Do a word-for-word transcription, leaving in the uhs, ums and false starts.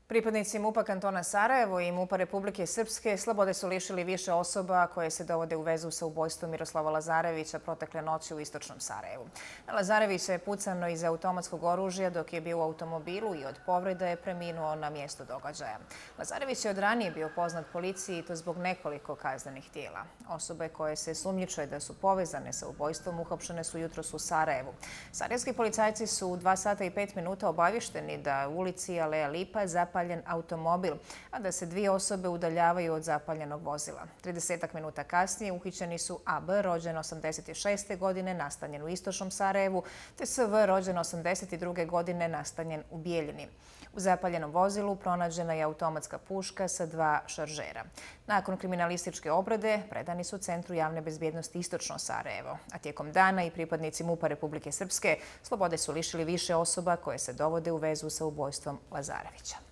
Pripadnici MUP-a kantona Sarajevo i MUP-a Republike Srpske slobode su lišili više osoba koje se dovode u vezu sa ubojstvom Miroslava Lazarevića protekle noći u istočnom Sarajevu. Na Lazarevića je pucano iz automatskog oružja dok je bio u automobilu i od povreda je preminuo na mjestu događaja. Lazarević je od ranije bio poznat policiji i to zbog nekoliko kaznenih djela. Osobe koje se sumnjiče da su povezane sa ubojstvom uhapšene su jutros u Sarajevu. Sarajevski policajci su u dva sata i pet minuta obavješteni da u ulici Aleja Lipa zapaljen automobil, a da se dvije osobe udaljavaju od zapaljenog vozila. tridesetak minuta kasnije uhićeni su A B, rođen osamdeset šeste. godine, nastanjen u istočnom Sarajevu, te S V, rođen osamdeset druge. godine, nastanjen u Bijeljini. U zapaljenom vozilu pronađena je automatska puška sa dva šaržera. Nakon kriminalističke obrade predani su Centru javne bezbjednosti Istočno Sarajevo, a tijekom dana i pripadnici MUP-a Republike Srpske slobode su lišili više osoba koje se dovode u vezu sa ubojstvom Lazarevića.